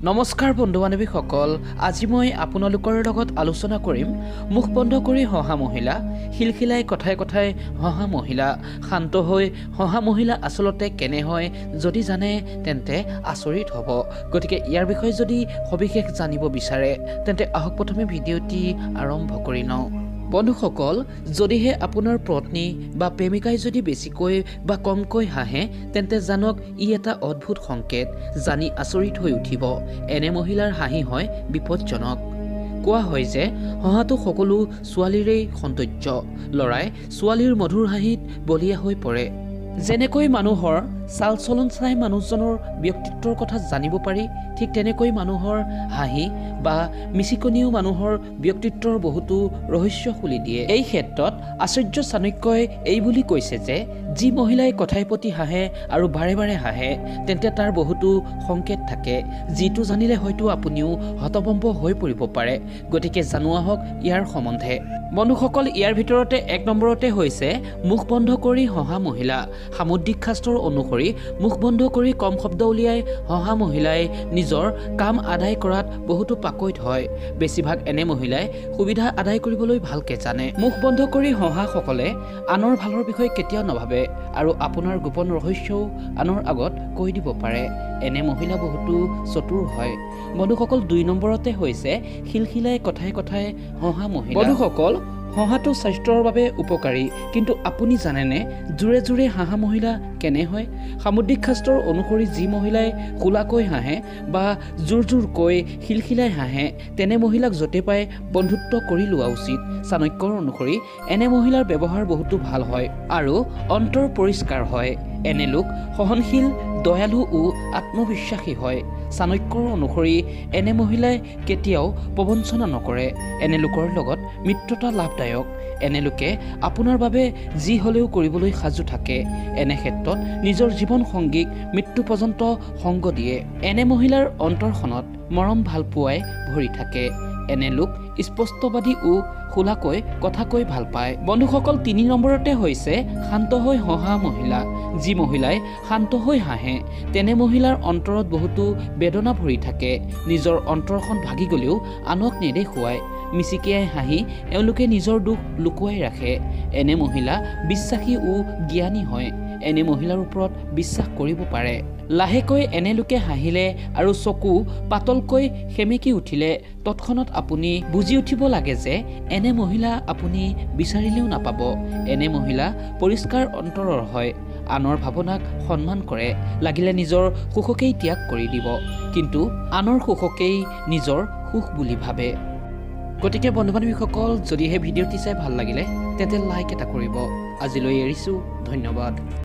নমস্কাৰ বন্ধু বান্ধৱীসকল, আজি মই আপোনালোকৰ লগত আলোচনা কৰিম মুখ বন্ধ কৰি হহা মহিলা, খিলখিলাই কথাই কথাই হহা মহিলা, শান্ত হৈ হহা মহিলা আচলতে কেনে হয় যদি জানে তেন্তে আচৰিত হ'ব। গতিকে ইয়াৰ বিষয়ে যদি সবিশেষ জানিব বিচাৰে তেন্তে আহক প্ৰথমে ভিডিঅ'টি আৰম্ভ কৰি লওঁ। বন্ধুসকল, যদিহে আপোনাৰ পত্নী বা প্ৰেমিকাই যদি বেছিকৈ বা কমকৈ হাঁহে তেন্তে জানক ই এটা অদ্ভুত সংকেত, জানি আচৰিত হৈ উঠিব। এনে মহিলাৰ হাঁহি হয় বিপদজনক। কোৱা হয় যে হহাটো সকলো ছোৱালীৰেই সৌন্দৰ্য, ল'ৰাই ছোৱালীৰ মধুৰ হাঁহিত বলিয়া হৈ পৰে। যেনেকৈ মানুহৰ চাল চলন চাই মানুহজনৰ ব্যক্তিত্বৰ কথা জানিব পাৰি, ঠিক তেনেকৈ মানুহৰ হাঁহি বা মিচিকনিও মানুহৰ ব্যক্তিত্বৰ বহুতো ৰহস্য খুলি দিয়ে। এই ক্ষেত্ৰত আচাৰ্য চাণক্যই এই বুলি কৈছে যে যি মহিলাই কথাই প্ৰতি হাঁহে আৰু বাৰে বাৰে হাঁহে তেন্তে তাৰ বহুতো সংকেত থাকে, যিটো জানিলে হয়তো আপুনিও হতভম্ব হৈ পৰিব পাৰে। গতিকে জানো আহক ইয়াৰ সম্বন্ধে। বন্ধুসকল, ইয়াৰ ভিতৰতে ১ নম্বৰতে হৈছে মুখ বন্ধ কৰি হহা মহিলা। সামুদ্ৰিক শাস্ত্ৰৰ অনুসৰি মুখ বন্ধ কৰি কম শব্দ উলিয়াই হহা মহিলাই নিজৰ কাম আদায় কৰাত বহুতো পাকৈত হয়। বেছিভাগ এনে মহিলাই সুবিধা আদায় কৰিবলৈ ভালকে জানে। মুখ বন্ধ কৰি হহাসকলে আনৰ ভালৰ বিষয়ে কেতিয়াও নাভাবে আৰু আপোনাৰ গোপন ৰহস্যও আনৰ আগত কৈ দিব পাৰে। এনে মহিলা বহুতো চতুৰ হয়। বন্ধুসকল, ২ নম্বৰতে হৈছে খিলখিলাই কথাই কথাই হহা মহিলা। বন্ধুসকল, হহাটো স্বাস্থ্যৰ বাবে উপকাৰী, কিন্তু আপুনি জানেনে জোৰে জোৰে হাঁহা মহিলা কেনে হয়? সামুদ্ৰিক শাস্ত্ৰৰ অনুসৰি যি মহিলাই খোলাকৈ হাঁহে বা জোৰ জোৰকৈ খিলখিলাই হাঁহে তেনে মহিলাক য'তে পাই বন্ধুত্ব কৰি লোৱা উচিত। চাণক্যৰ অনুসৰি এনে মহিলাৰ ব্যৱহাৰ বহুতো ভাল হয় আৰু অন্তৰ পৰিষ্কাৰ হয়। এনে লোক সহনশীল, দয়ালু ও আত্মবিশ্বাসী হয়। চাণক্যৰ অনুসৰি এনে মহিলাই কেতিয়াও প্ৰবঞ্চনা নকৰে। এনে লোকৰ লগত মিত্ৰতা লাভদায়ক। এনে লোকে আপোনাৰ বাবে যি হ'লেও কৰিবলৈ সাজু থাকে। এনে ক্ষেত্ৰত নিজৰ জীৱন সংগীক মৃত্যু পৰ্যন্ত সংগ দিয়ে। এনে মহিলাৰ অন্তৰখনত মৰম ভালপোৱাই ভৰি থাকে। এনে লোক স্পষ্টবাদী ও খোলাকৈ কথা কৈ ভাল পায়। বন্ধুসকল, ৩ নম্বৰতে হৈছে শান্ত হৈ হহা মহিলা। যি মহিলাই শান্ত হৈ হাঁহে তেনে মহিলাৰ অন্তৰত বহুতো বেদনা ভৰি থাকে। নিজৰ অন্তৰখন ভাগি গ'লেও আনক নেদেখুৱায়। মিচিকিয়াই হাঁহি এওঁলোকে নিজৰ দুখ লুকুৱাই ৰাখে। এনে মহিলা বিশ্বাসী ও জ্ঞানী হয়। এনে মহিলাৰ ওপৰত বিশ্বাস কৰিব পাৰে। লাহেকৈ এনে লোকে হাঁহিলে আৰু চকু পাতলকৈ সেমেকি উঠিলে তৎক্ষণাত আপুনি বুজি উঠিব লাগে যে এনে মহিলা আপুনি বিচাৰিলেও নাপাব। এনে মহিলা পৰিষ্কাৰ অন্তৰৰ হয়, আনৰ ভাৱনাক সন্মান কৰে, লাগিলে নিজৰ সুখকেই ত্যাগ কৰি দিব, কিন্তু আনৰ সুখকেই নিজৰ সুখ বুলি ভাবে। গতিকে বন্ধু বান্ধৱীসকল, যদিহে ভিডিঅ'টি চাই ভাল লাগিলে তেন্তে লাইক এটা কৰিব। আজিলৈ এৰিছোঁ, ধন্যবাদ।